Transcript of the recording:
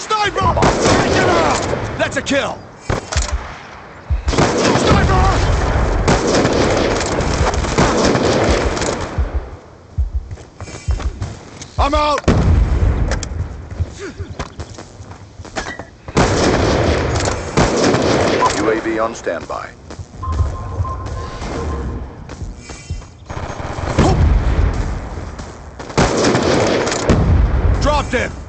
Sniper! Take him out! That's a kill! Sniper! I'm out! UAV on standby. Dropped him!